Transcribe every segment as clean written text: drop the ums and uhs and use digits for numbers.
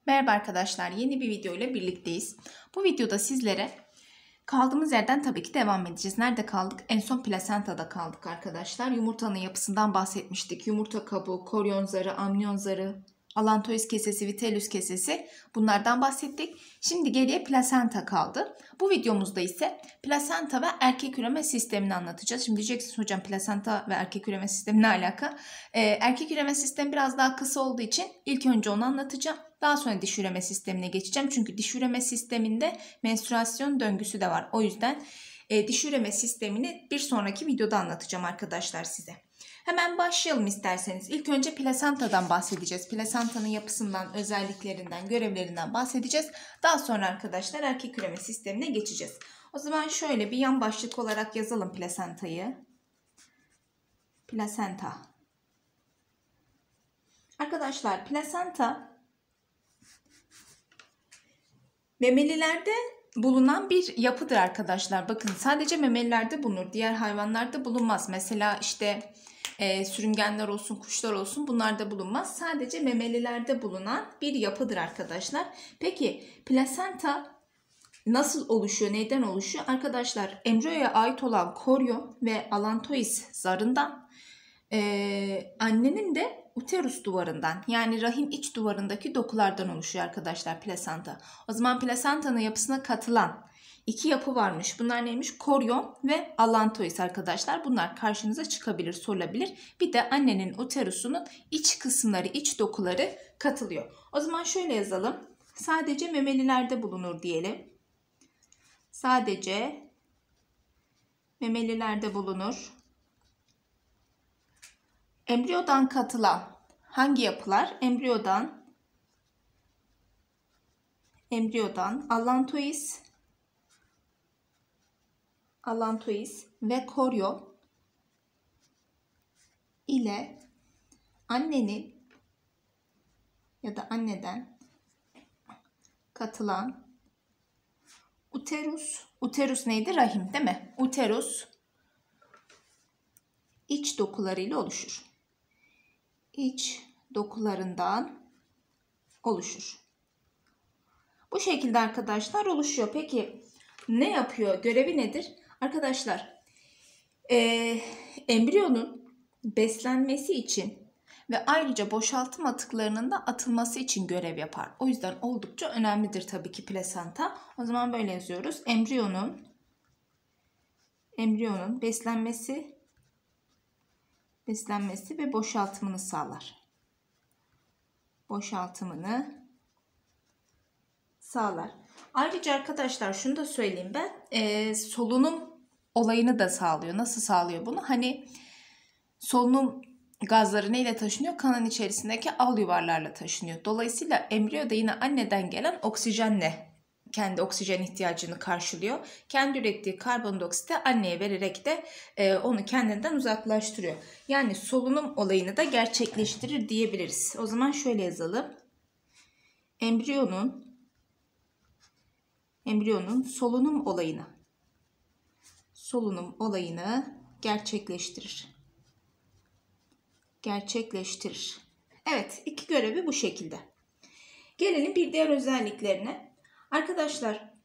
Merhaba arkadaşlar, yeni bir video ile birlikteyiz. Bu videoda sizlere kaldığımız yerden tabii ki devam edeceğiz. Nerede kaldık? En son plasentada kaldık arkadaşlar. Yumurtanın yapısından bahsetmiştik. Yumurta kabuğu, koryon zarı, amniyon zarı, alantois kesesi, vitellus kesesi, bunlardan bahsettik. Şimdi geriye plasenta kaldı. Bu videomuzda ise plasenta ve erkek üreme sistemini anlatacağız. Şimdi diyeceksiniz hocam, plasenta ve erkek üreme sistemi ne alaka? Erkek üreme sistemi biraz daha kısa olduğu için ilk önce onu anlatacağım. Daha sonra diş üreme sistemine geçeceğim. Çünkü diş üreme sisteminde menstrüasyon döngüsü de var. O yüzden diş üreme sistemini bir sonraki videoda anlatacağım arkadaşlar size. Hemen başlayalım isterseniz. İlk önce plasentadan bahsedeceğiz. Plasentanın yapısından, özelliklerinden, görevlerinden bahsedeceğiz. Daha sonra arkadaşlar erkek üreme sistemine geçeceğiz. O zaman şöyle bir yan başlık olarak yazalım plasentayı. Plasenta. Arkadaşlar plasenta memelilerde bulunan bir yapıdır arkadaşlar. Bakın sadece memelilerde bulunur. Diğer hayvanlarda bulunmaz. Mesela işte sürüngenler olsun, kuşlar olsun, bunlarda bulunmaz. Sadece memelilerde bulunan bir yapıdır arkadaşlar. Peki plasenta nasıl oluşuyor? Neyden oluşuyor? Arkadaşlar embriyoya ait olan koryon ve alantois zarından, annenin de uterus duvarından, yani rahim iç duvarındaki dokulardan oluşuyor arkadaşlar plasenta. O zaman plasentanın yapısına katılan iki yapı varmış. Bunlar neymiş? Koryon ve alantois arkadaşlar. Bunlar karşınıza çıkabilir, sorulabilir. Bir de annenin uterusunun iç kısımları, iç dokuları katılıyor. O zaman şöyle yazalım. Sadece memelilerde bulunur diyelim. Sadece memelilerde bulunur. Embriyodan katılan hangi yapılar? Embriyodan alantois ve koryon ile annenin ya da anneden katılan uterus neydi? Rahim değil mi? Uterus iç dokularıyla oluşur. İç dokularından oluşur. Bu şekilde arkadaşlar oluşuyor. Peki ne yapıyor? Görevi nedir? Arkadaşlar embriyonun beslenmesi için ve ayrıca boşaltım atıklarının da atılması için görev yapar. O yüzden oldukça önemlidir tabii ki plasenta. O zaman böyle yazıyoruz. Embriyonun beslenmesi ve boşaltımını sağlar. Ayrıca arkadaşlar şunu da söyleyeyim ben. Solunum olayını da sağlıyor. Nasıl sağlıyor bunu? Hani solunum gazları neyle taşınıyor? Kanın içerisindeki al yuvarlarla taşınıyor. Dolayısıyla embriyo da yine anneden gelen oksijenle kendi oksijen ihtiyacını karşılıyor. Kendi ürettiği karbondioksiti anneye vererek de onu kendinden uzaklaştırıyor. Yani solunum olayını da gerçekleştirir diyebiliriz. O zaman şöyle yazalım. Embriyonun solunum olayını gerçekleştirir. Evet, iki görevi bu şekilde. Gelelim bir diğer özelliklerine. Arkadaşlar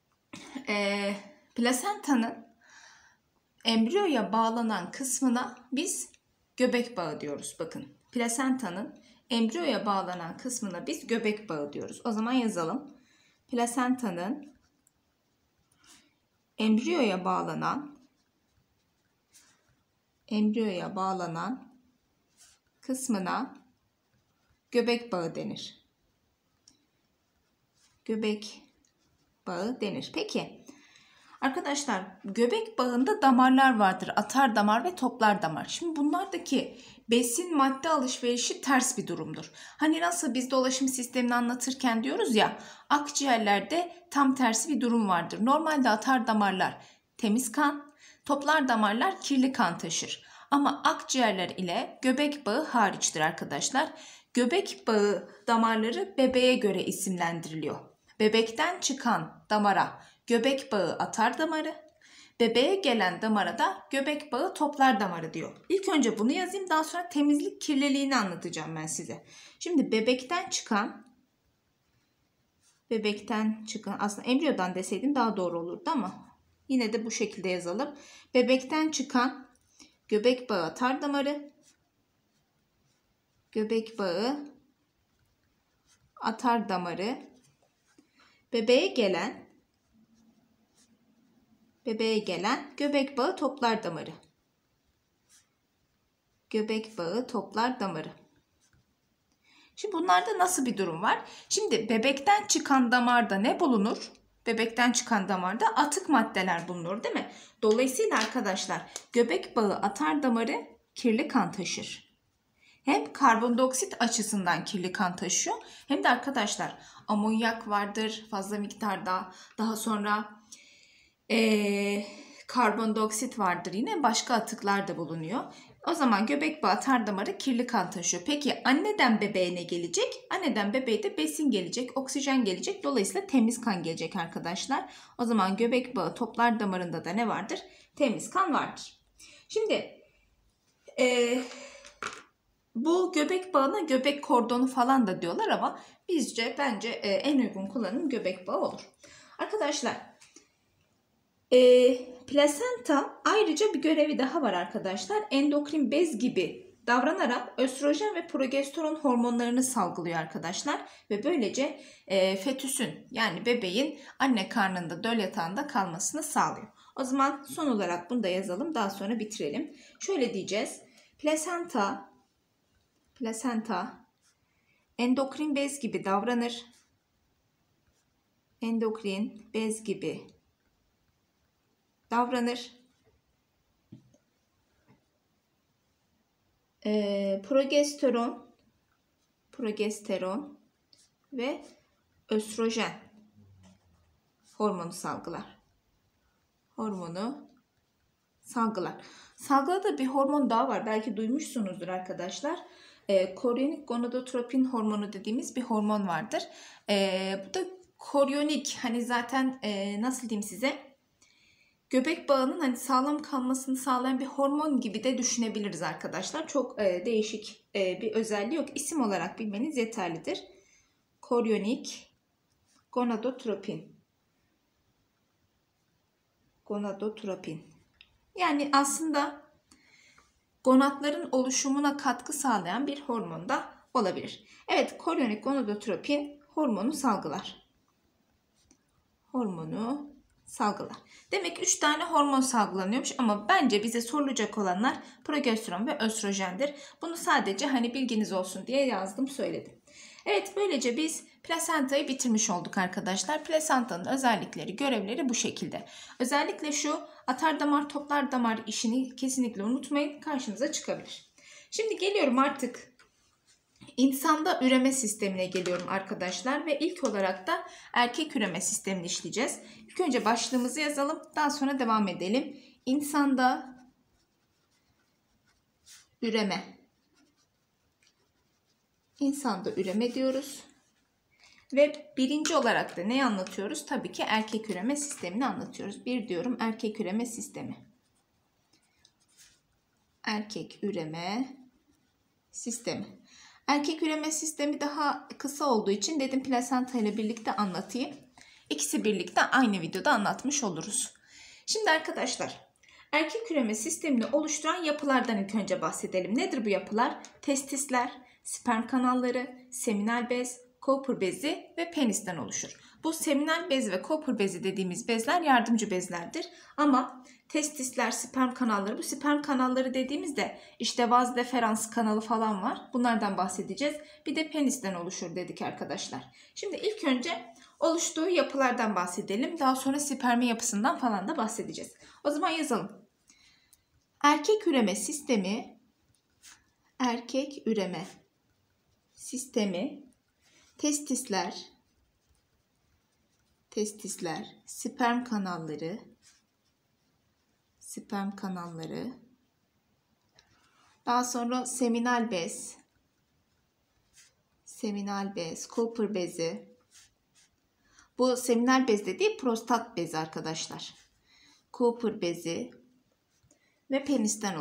plasentanın embriyoya bağlanan kısmına biz göbek bağı diyoruz. Bakın, plasentanın embriyoya bağlanan kısmına biz göbek bağı diyoruz. O zaman yazalım. Plasentanın embriyoya bağlanan kısmına göbek bağı denir. Peki arkadaşlar, göbek bağında damarlar vardır. Atar damar ve toplar damar. Şimdi bunlardaki besin madde alışverişi ters bir durumdur. Hani nasıl biz dolaşım sistemini anlatırken diyoruz ya, akciğerlerde tam tersi bir durum vardır. Normalde atar damarlar temiz kan, toplar damarlar kirli kan taşır. Ama akciğerler ile göbek bağı hariçtir arkadaşlar. Göbek bağı damarları bebeğe göre isimlendiriliyor. Bebekten çıkan damara göbek bağı atar damarı, bebeğe gelen damara da göbek bağı toplar damarı diyor. İlk önce bunu yazayım, daha sonra temizlik kirliliğini anlatacağım ben size. Şimdi bebekten çıkan Bebekten çıkan, aslında embriyodan deseydim daha doğru olurdu ama yine de bu şekilde yazalım. Bebekten çıkan göbek bağı atar damarı, göbek bağı atar damarı, bebeğe gelen göbek bağı toplar damarı. Göbek bağı toplar damarı. Şimdi bunlarda nasıl bir durum var? Şimdi bebekten çıkan damarda ne bulunur? Bebekten çıkan damarda atık maddeler bulunur, değil mi? Dolayısıyla arkadaşlar göbek bağı atar damarı kirli kan taşır. Hem karbondioksit açısından kirli kan taşıyor hem de arkadaşlar amonyak vardır fazla miktarda. Daha sonra karbondioksit vardır, yine başka atıklar da bulunuyor. O zaman göbek bağı atar damarı kirli kan taşıyor. Peki anneden bebeğe ne gelecek? Anneden bebeğe de besin gelecek, oksijen gelecek. Dolayısıyla temiz kan gelecek arkadaşlar. O zaman göbek bağı toplar damarında da ne vardır? Temiz kan vardır. Şimdi bu göbek bağına göbek kordonu falan da diyorlar ama bence en uygun kullanım göbek bağı olur. Arkadaşlar plasenta ayrıca bir görevi daha var arkadaşlar. Endokrin bez gibi davranarak östrojen ve progesteron hormonlarını salgılıyor arkadaşlar. Ve böylece fetüsün yani bebeğin anne karnında döl yatağında kalmasını sağlıyor. O zaman son olarak bunu da yazalım, daha sonra bitirelim. Şöyle diyeceğiz. Plasenta endokrin bez gibi davranır. Endokrin bez gibi davranır. Progesteron ve östrojen hormonu salgılar. Salgıladığı bir hormon daha var. Belki duymuşsunuzdur arkadaşlar. Koryonik gonadotropin hormonu dediğimiz bir hormon vardır. Bu da koryonik, hani zaten nasıl diyeyim size, göbek bağının hani sağlam kalmasını sağlayan bir hormon gibi de düşünebiliriz arkadaşlar. Çok değişik bir özelliği yok. İsim olarak bilmeniz yeterlidir. Koryonik gonadotropin. Yani aslında gonadların oluşumuna katkı sağlayan bir hormon da olabilir. Evet, koryonik gonadotropin hormonu salgılar. Demek 3 tane hormon salgılanıyormuş ama bence bize sorulacak olanlar progesteron ve östrojendir. Bunu sadece hani bilginiz olsun diye yazdım, söyledim. Evet, böylece biz plasentayı bitirmiş olduk arkadaşlar. Plasentanın özellikleri, görevleri bu şekilde. Özellikle şu atar damar toplar damar işini kesinlikle unutmayın, karşınıza çıkabilir. Şimdi geliyorum artık İnsanda üreme sistemine geliyorum arkadaşlar ve ilk olarak da erkek üreme sistemini işleyeceğiz. İlk önce başlığımızı yazalım, daha sonra devam edelim. İnsanda üreme diyoruz. Ve birinci olarak da neyi anlatıyoruz? Tabii ki erkek üreme sistemini anlatıyoruz. Bir diyorum, erkek üreme sistemi. Erkek üreme sistemi daha kısa olduğu için dedim plasenta ile birlikte anlatayım. İkisi birlikte aynı videoda anlatmış oluruz. Şimdi arkadaşlar, erkek üreme sistemini oluşturan yapılardan ilk önce bahsedelim. Nedir bu yapılar? Testisler, sperm kanalları, seminal bez, Cooper bezi ve penisten oluşur. Bu seminal bez ve Cooper bezi dediğimiz bezler yardımcı bezlerdir. Ama testisler, sperm kanalları, bu sperm kanalları dediğimizde işte vaz deferans kanalı falan var. Bunlardan bahsedeceğiz. Bir de penisten oluşur dedik arkadaşlar. Şimdi ilk önce oluştuğu yapılardan bahsedelim. Daha sonra spermin yapısından falan da bahsedeceğiz. O zaman yazalım. Erkek üreme sistemi testisler, sperm kanalları, daha sonra seminal bez, Cooper bezi. Bu seminal bez dediği prostat bezi arkadaşlar. Cooper bezi ve penisten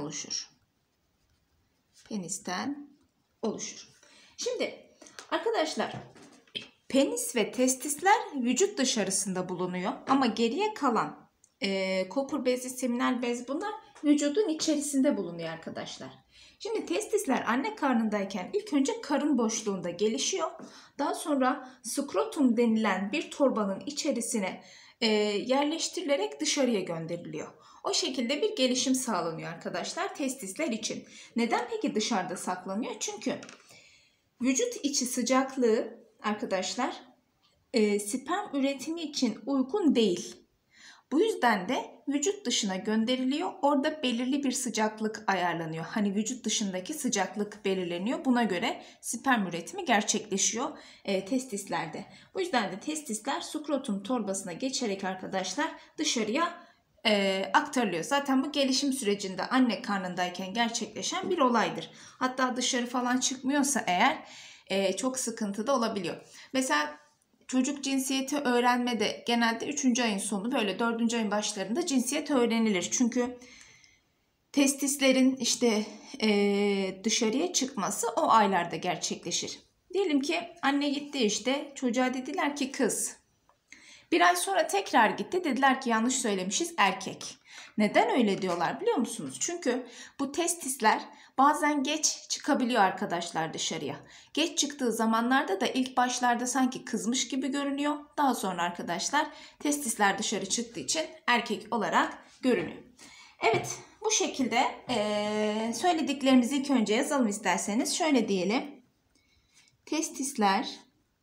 oluşur. Şimdi arkadaşlar, Penis ve testisler vücut dışarısında bulunuyor ama geriye kalan kopur bezi, seminal bez, bunlar vücudun içerisinde bulunuyor arkadaşlar. Şimdi testisler anne karnındayken ilk önce karın boşluğunda gelişiyor. Daha sonra skrotum denilen bir torbanın içerisine yerleştirilerek dışarıya gönderiliyor. O şekilde bir gelişim sağlanıyor arkadaşlar testisler için. Neden peki dışarıda saklanıyor? Çünkü vücut içi sıcaklığı arkadaşlar sperm üretimi için uygun değil. Bu yüzden de vücut dışına gönderiliyor. Orada belirli bir sıcaklık ayarlanıyor. Hani vücut dışındaki sıcaklık belirleniyor. Buna göre sperm üretimi gerçekleşiyor testislerde. Bu yüzden de testisler skrotum torbasına geçerek arkadaşlar dışarıya aktarılıyor. Zaten bu gelişim sürecinde anne karnındayken gerçekleşen bir olaydır. Hatta dışarı falan çıkmıyorsa eğer çok sıkıntı da olabiliyor. Mesela çocuk cinsiyeti öğrenmede genelde 3. ayın sonu, böyle 4. ayın başlarında cinsiyet öğrenilir. Çünkü testislerin işte dışarıya çıkması o aylarda gerçekleşir. Diyelim ki anne gitti, işte çocuğa dediler ki kız. Bir ay sonra tekrar gitti, dediler ki yanlış söylemişiz, erkek. Neden öyle diyorlar biliyor musunuz? Çünkü bu testisler bazen geç çıkabiliyor arkadaşlar dışarıya. Geç çıktığı zamanlarda da ilk başlarda sanki kızmış gibi görünüyor. Daha sonra arkadaşlar testisler dışarı çıktığı için erkek olarak görünüyor. Evet, bu şekilde söylediklerimizi ilk önce yazalım isterseniz. Şöyle diyelim. Testisler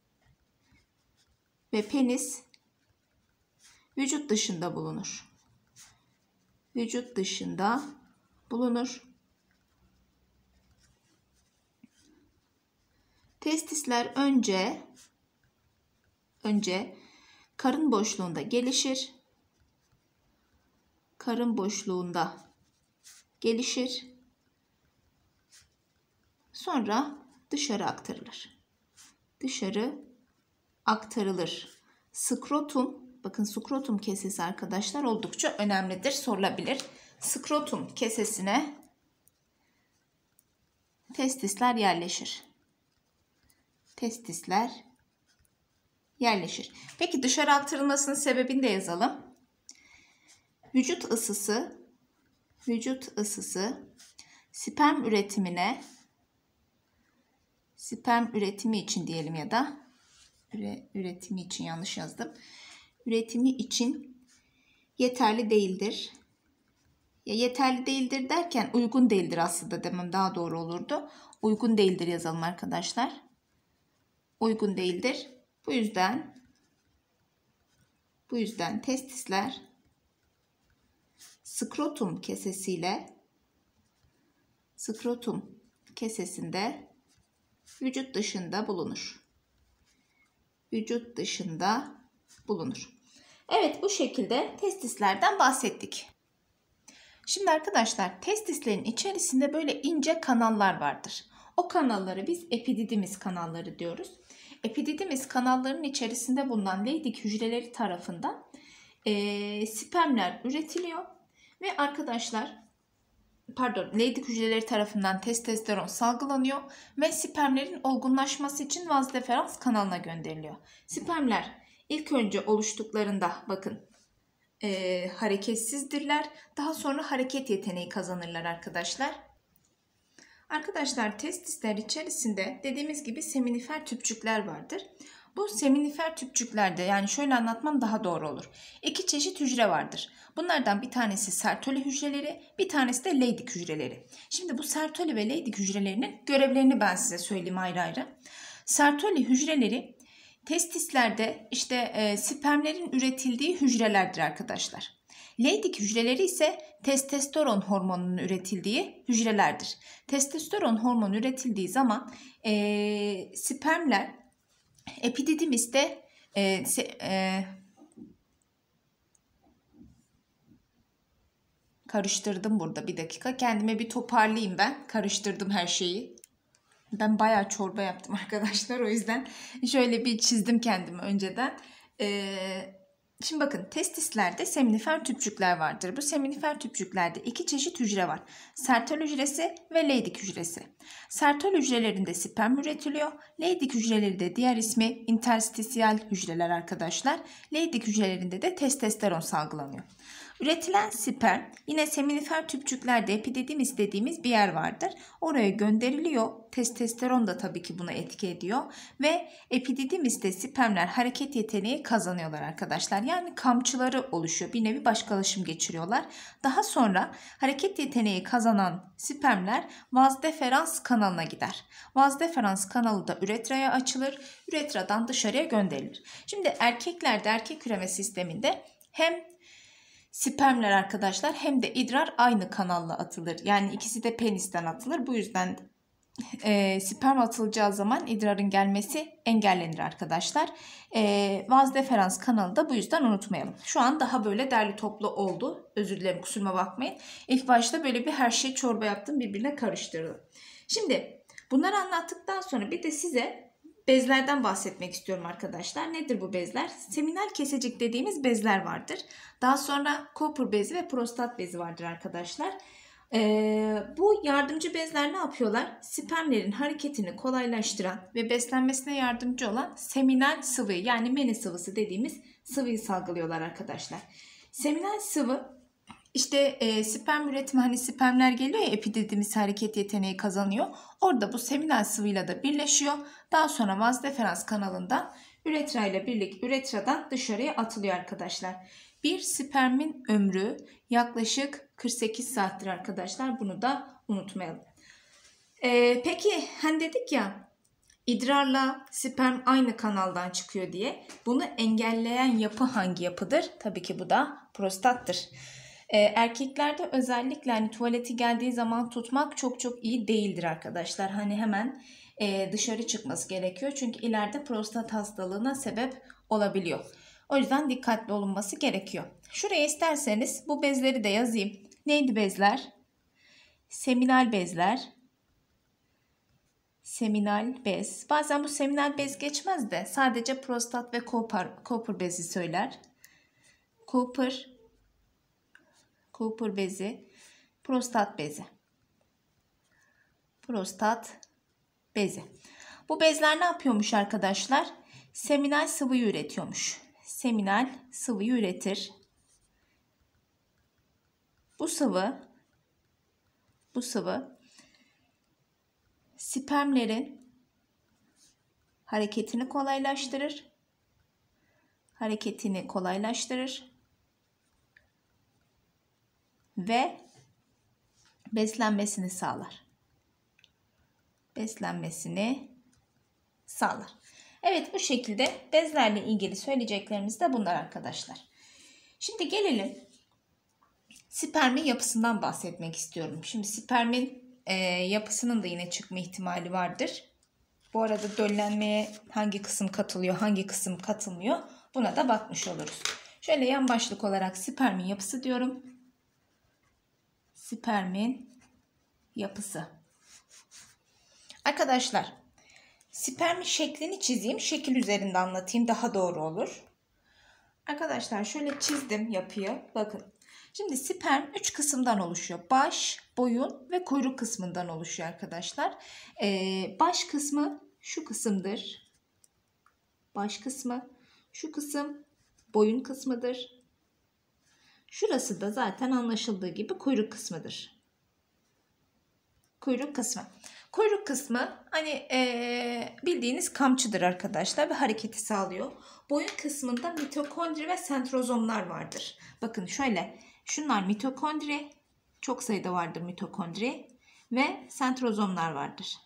ve penis vücut dışında bulunur. Vücut dışında bulunur. Testisler önce karın boşluğunda gelişir. Karın boşluğunda gelişir. Sonra dışarı aktarılır. Dışarı aktarılır. Skrotum, bakın skrotum kesesi arkadaşlar oldukça önemlidir, sorulabilir. Skrotum kesesine testisler yerleşir. Testisler yerleşir. Peki dışarı aktarılmasının sebebini de yazalım. Vücut ısısı sperm üretimi için diyelim, ya da üretimi için yanlış yazdım. Üretimi için yeterli değildir. Ya yeterli değildir derken uygun değildir aslında demem daha doğru olurdu. Uygun değildir yazalım arkadaşlar. Uygun değildir. Bu yüzden testisler skrotum kesesinde vücut dışında bulunur. Vücut dışında bulunur. Evet, bu şekilde testislerden bahsettik. Şimdi arkadaşlar testislerin içerisinde böyle ince kanallar vardır. O kanalları biz epididimis kanalları diyoruz. Epididimis kanallarının içerisinde bulunan Leydig hücreleri tarafından spermler üretiliyor ve arkadaşlar Leydig hücreleri tarafından testosteron salgılanıyor ve spermlerin olgunlaşması için vaz deferans kanalına gönderiliyor. Spermler ilk önce oluştuklarında bakın hareketsizdirler. Daha sonra hareket yeteneği kazanırlar arkadaşlar. Arkadaşlar testisler içerisinde dediğimiz gibi seminifer tüpçükler vardır. Bu seminifer tüpçüklerde, yani şöyle anlatmam daha doğru olur. İki çeşit hücre vardır. Bunlardan bir tanesi Sertoli hücreleri, bir tanesi de Leydig hücreleri. Şimdi bu Sertoli ve Leydig hücrelerinin görevlerini ben size söyleyeyim ayrı ayrı. Sertoli hücreleri testislerde işte spermlerin üretildiği hücrelerdir arkadaşlar. Leydig hücreleri ise testosteron hormonunun üretildiği hücrelerdir. Testosteron hormonu üretildiği zaman spermler epididimiste karıştırdım burada, bir dakika. Kendime bir toparlayayım ben. Karıştırdım her şeyi. Ben bayağı çorba yaptım arkadaşlar. O yüzden şöyle bir çizdim kendimi önceden. Şimdi bakın, testislerde seminifer tüpçükler vardır. Bu seminifer tüpçüklerde iki çeşit hücre var. Sertol hücresi ve Leydig hücresi. Sertol hücrelerinde sperm üretiliyor. Leydig hücreleri de diğer ismi interstisyal hücreler arkadaşlar. Leydig hücrelerinde de testosteron salgılanıyor. Üretilen sperm yine seminifer tüpçüklerde epididimis dediğimiz bir yer vardır. Oraya gönderiliyor. Testosteron da tabii ki buna etki ediyor. Ve epididimiste spermler hareket yeteneği kazanıyorlar arkadaşlar. Yani kamçıları oluşuyor. Bir nevi başkalaşım geçiriyorlar. Daha sonra hareket yeteneği kazanan spermler vaz-deferans kanalına gider. Vaz-deferans kanalı da üretraya açılır. Üretradan dışarıya gönderilir. Şimdi erkeklerde, erkek üreme sisteminde hem spermler arkadaşlar hem de idrar aynı kanalla atılır. Yani ikisi de penisten atılır. Bu yüzden sperm atılacağı zaman idrarın gelmesi engellenir arkadaşlar. Vaz-deferans kanalı da bu yüzden unutmayalım. Şu an daha böyle derli toplu oldu. Özür dilerim, kusuruma bakmayın. İlk başta böyle bir her şeyi çorba yaptım, birbirine karıştırdım. Şimdi bunları anlattıktan sonra bir de size bezlerden bahsetmek istiyorum arkadaşlar. Nedir bu bezler? Seminal kesecik dediğimiz bezler vardır. Daha sonra Cooper bezi ve prostat bezi vardır arkadaşlar. Bu yardımcı bezler ne yapıyorlar? Spermlerin hareketini kolaylaştıran ve beslenmesine yardımcı olan seminal sıvıyı, yani meni sıvısı dediğimiz sıvıyı salgılıyorlar arkadaşlar. Seminal sıvı işte sperm üretimi, hani spermler geliyor ya, epididimis hareket yeteneği kazanıyor. Orada bu seminal sıvıyla da birleşiyor. Daha sonra vaz-deferans kanalından üretra ile birlikte üretradan dışarıya atılıyor arkadaşlar. Bir spermin ömrü yaklaşık 48 saattir arkadaşlar. Bunu da unutmayalım. Peki hani dedik ya, idrarla sperm aynı kanaldan çıkıyor diye. Bunu engelleyen yapı hangi yapıdır? Tabii ki bu da prostattır. Erkeklerde özellikle hani tuvaleti geldiği zaman tutmak çok iyi değildir arkadaşlar. Hani hemen dışarı çıkması gerekiyor. Çünkü ileride prostat hastalığına sebep olabiliyor. O yüzden dikkatli olunması gerekiyor. Şuraya isterseniz bu bezleri de yazayım. Neydi bezler? Seminal bezler. Seminal bez. Bazen bu seminal bez geçmez de sadece prostat ve Cooper bezi söyler. Cooper bezi, prostat bezi. Prostat bezi. Bu bezler ne yapıyormuş arkadaşlar? Seminal sıvıyı üretiyormuş. Seminal sıvıyı üretir. Bu sıvı spermlerin hareketini kolaylaştırır. Ve beslenmesini sağlar. Evet, bu şekilde bezlerle ilgili söyleyeceklerimiz de bunlar arkadaşlar. Şimdi gelelim spermin yapısından bahsetmek istiyorum. Şimdi spermin yapısının da yine çıkma ihtimali vardır. Bu arada döllenmeye hangi kısım katılıyor, hangi kısım katılmıyor, buna da bakmış oluruz. Şöyle yan başlık olarak spermin yapısı diyorum. Spermin yapısı. Arkadaşlar, spermin şeklini çizeyim. Şekil üzerinde anlatayım, daha doğru olur. Arkadaşlar şöyle çizdim yapıyı. Bakın. Şimdi sperm 3 kısımdan oluşuyor. Baş, boyun ve kuyruk kısmından oluşuyor arkadaşlar. Baş kısmı şu kısımdır. Baş kısmı. Şu kısım boyun kısmıdır. Şurası da zaten anlaşıldığı gibi kuyruk kısmıdır. Kuyruk kısmı hani bildiğiniz kamçıdır arkadaşlar ve hareketi sağlıyor. Boyun kısmında mitokondri ve sentrozomlar vardır. Bakın şöyle, şunlar mitokondri, çok sayıda vardır mitokondri ve sentrozomlar vardır.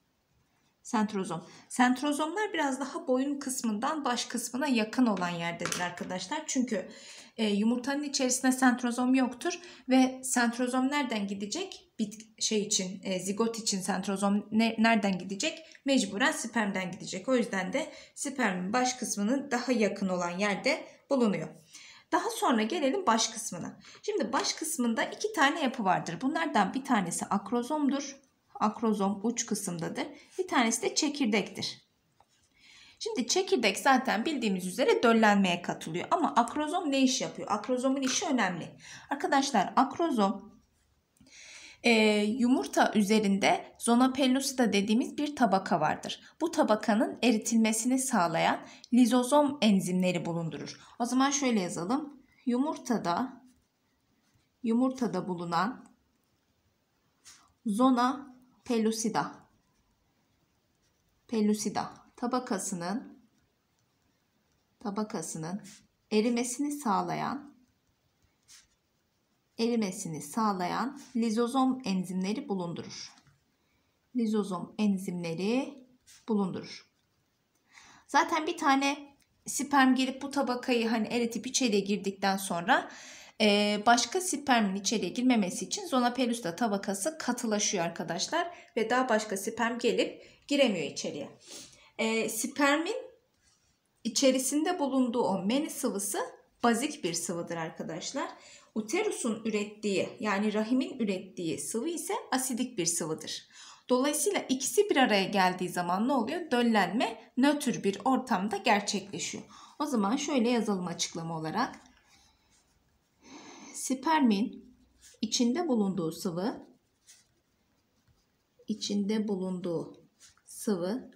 Sentrozomlar biraz daha boyun kısmından baş kısmına yakın olan yerdedir arkadaşlar. Çünkü yumurtanın içerisinde sentrozom yoktur ve sentrozom nereden gidecek? Zigot için sentrozom nereden gidecek? Mecburen spermden gidecek. O yüzden de spermin baş kısmının daha yakın olan yerde bulunuyor. Daha sonra gelelim baş kısmına. Şimdi baş kısmında 2 tane yapı vardır. Bunlardan bir tanesi akrozomdur. Akrozom uç kısımdadır. Bir tanesi de çekirdektir. Şimdi çekirdek zaten bildiğimiz üzere döllenmeye katılıyor. Ama akrozom ne iş yapıyor? Akrozomun işi önemli. Arkadaşlar akrozom yumurta üzerinde zona pellucida dediğimiz bir tabaka vardır. Bu tabakanın eritilmesini sağlayan lizozom enzimleri bulundurur. O zaman şöyle yazalım. Yumurtada bulunan zona pellucida tabakasının erimesini sağlayan lizozom enzimleri bulundurur. Zaten bir tane sperm gelip bu tabakayı eritip içeriye girdikten sonra başka spermin içeriye girmemesi için zona pellucida tabakası katılaşıyor arkadaşlar ve daha başka sperm gelip giremiyor içeriye. Spermin içerisinde bulunduğu o meni sıvısı bazik bir sıvıdır arkadaşlar. Uterusun ürettiği yani rahimin ürettiği sıvı ise asidik bir sıvıdır. Dolayısıyla ikisi bir araya geldiği zaman ne oluyor? Döllenme nötr bir ortamda gerçekleşiyor. O zaman şöyle yazalım açıklama olarak. Spermin içinde bulunduğu sıvı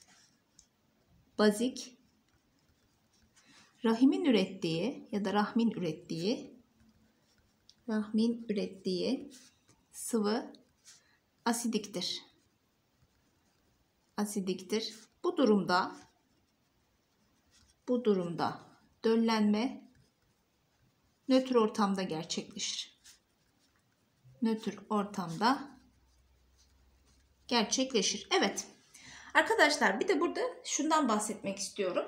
bazik, rahmin ürettiği sıvı asidiktir. Bu durumda döllenme nötr ortamda gerçekleşir. Evet. Arkadaşlar bir de burada şundan bahsetmek istiyorum.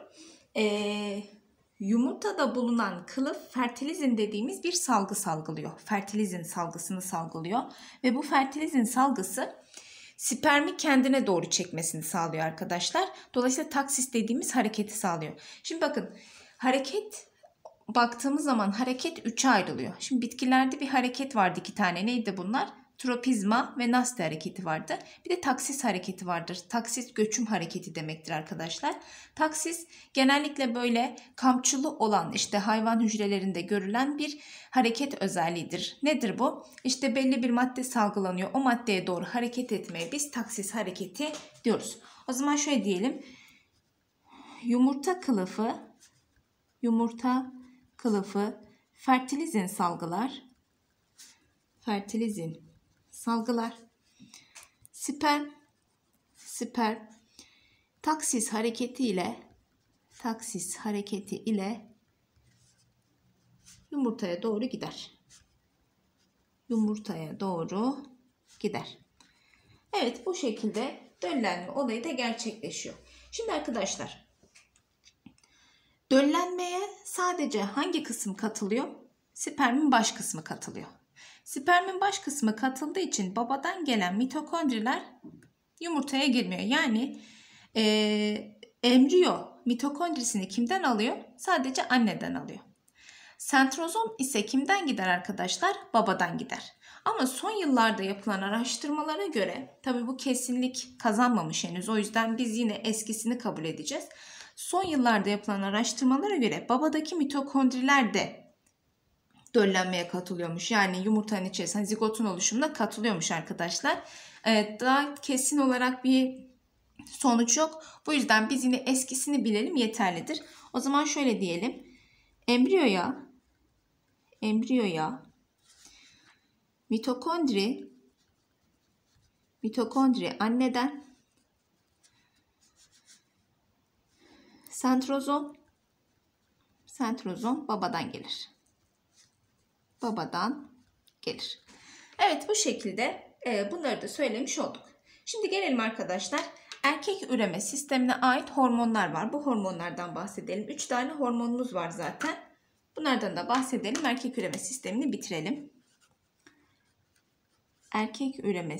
Yumurtada bulunan kılıf fertilizin dediğimiz bir salgı salgılıyor. Fertilizin salgısını salgılıyor. Ve bu fertilizin salgısı spermi kendine doğru çekmesini sağlıyor arkadaşlar. Dolayısıyla taksis dediğimiz hareketi sağlıyor. Şimdi bakın baktığımız zaman hareket 3'e ayrılıyor. Şimdi bitkilerde bir hareket vardı 2 tane. Neydi bunlar? Tropizma ve naste hareketi vardı. Bir de taksis hareketi vardır. Taksis göçüm hareketi demektir arkadaşlar. Taksis genellikle böyle kamçılı olan hayvan hücrelerinde görülen bir hareket özelliğidir. Nedir bu? Belli bir madde salgılanıyor. O maddeye doğru hareket etmeye biz taksis hareketi diyoruz. O zaman şöyle diyelim. Yumurta kılıfı fertilizin salgılar. Sperm taksis hareketi ile yumurtaya doğru gider. Evet, bu şekilde döllenme olayı da gerçekleşiyor. Şimdi arkadaşlar döllenmeye sadece hangi kısım katılıyor? Spermin baş kısmı katılıyor. Spermin baş kısmı katıldığı için babadan gelen mitokondriler yumurtaya girmiyor. Yani embriyo mitokondrisini kimden alıyor? Sadece anneden alıyor. Sentrozom ise kimden gider arkadaşlar? Babadan gider. Ama son yıllarda yapılan araştırmalara göre, tabii bu kesinlik kazanmamış henüz, o yüzden biz yine eskisini kabul edeceğiz. Son yıllarda yapılan araştırmalara göre babadaki mitokondriler de döllenmeye katılıyormuş. Yani yumurtanın içerisinde zigotun oluşumuna katılıyormuş arkadaşlar. Daha kesin olarak bir sonuç yok. Bu yüzden biz yine eskisini bilelim, yeterlidir. O zaman şöyle diyelim. Embriyoya mitokondri anneden, sentrozom babadan gelir. Evet, bu şekilde bunları da söylemiş olduk. Şimdi gelelim arkadaşlar. Erkek üreme sistemine ait hormonlar var. Bu hormonlardan bahsedelim. 3 tane hormonumuz var zaten. Bunlardan da bahsedelim. Erkek üreme sistemini bitirelim. Erkek üreme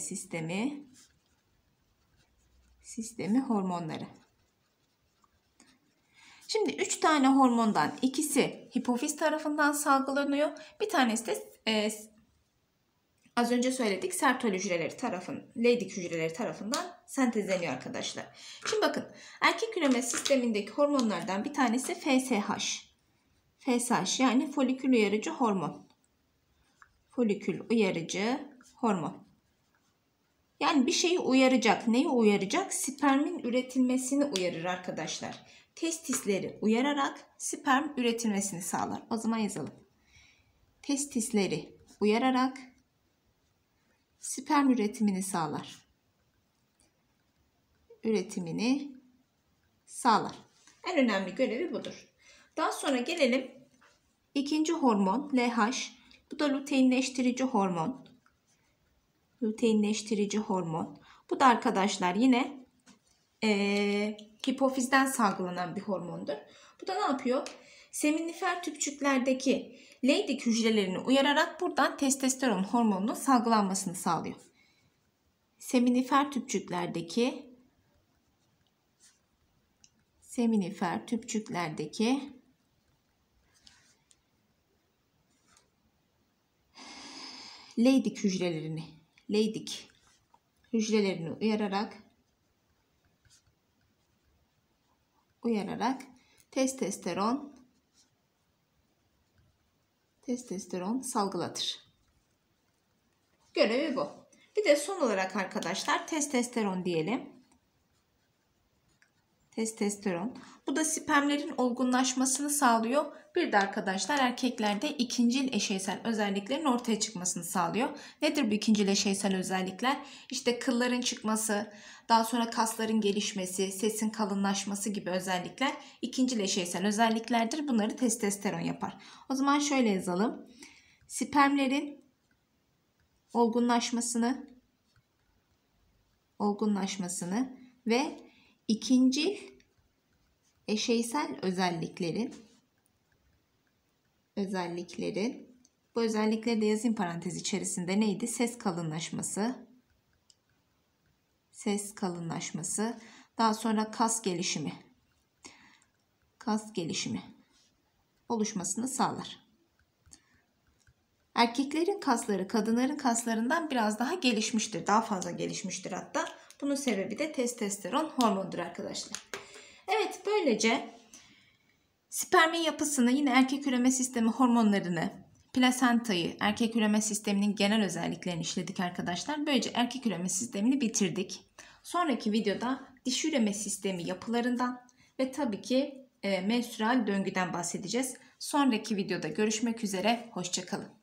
sistemi hormonları. Şimdi 3 tane hormondan ikisi hipofiz tarafından salgılanıyor. Bir tanesi de Az önce söyledik, Sertoli hücreleri Leydig hücreleri tarafından sentezleniyor arkadaşlar. Şimdi bakın, erkek üreme sistemindeki hormonlardan bir tanesi FSH. FSH yani folikül uyarıcı hormon. Folikül uyarıcı hormon. Yani bir şeyi uyaracak. Neyi uyaracak? Spermin üretilmesini uyarır arkadaşlar. Testisleri uyararak sperm üretilmesini sağlar. O zaman yazalım. Testisleri uyararak sperm üretimini sağlar. Üretimini sağlar. En önemli görevi budur. Daha sonra gelelim ikinci hormon LH. Bu da luteinleştirici hormon. Luteinleştirici hormon. Bu da arkadaşlar yine hipofizden salgılanan bir hormondur. Bu da ne yapıyor? Seminifer tüpçüklerdeki Leydig hücrelerini uyararak buradan testosteron hormonunun salgılanmasını sağlıyor. Seminifer tüpçüklerdeki Leydig hücrelerini uyararak testosteron salgılatır. Görevi bu. Bir de son olarak arkadaşlar testosteron diyelim. Testosteron. Bu da spermlerin olgunlaşmasını sağlıyor. Bir de arkadaşlar erkeklerde ikincil eşeysel özelliklerin ortaya çıkmasını sağlıyor. Nedir bu ikincil eşeysel özellikler? İşte kılların çıkması, daha sonra kasların gelişmesi, sesin kalınlaşması gibi özellikler ikincil eşeysel özelliklerdir. Bunları testosteron yapar. O zaman şöyle yazalım. Spermlerin olgunlaşmasını ve ikincil eşeysel özelliklerin bu özellikleri de yazayım parantez içerisinde, neydi? Ses kalınlaşması, daha sonra kas gelişimi oluşmasını sağlar. Erkeklerin kasları kadınların kaslarından biraz daha gelişmiştir. Daha fazla gelişmiştir hatta. Bunun sebebi de testosteron hormonudur arkadaşlar. Evet, böylece spermin yapısını, yine erkek üreme sistemi hormonlarını, plasentayı, erkek üreme sisteminin genel özelliklerini işledik arkadaşlar. Böylece erkek üreme sistemini bitirdik. Sonraki videoda dişi üreme sistemi yapılarından ve tabii ki menstrüel döngüden bahsedeceğiz. Sonraki videoda görüşmek üzere. Hoşça kalın.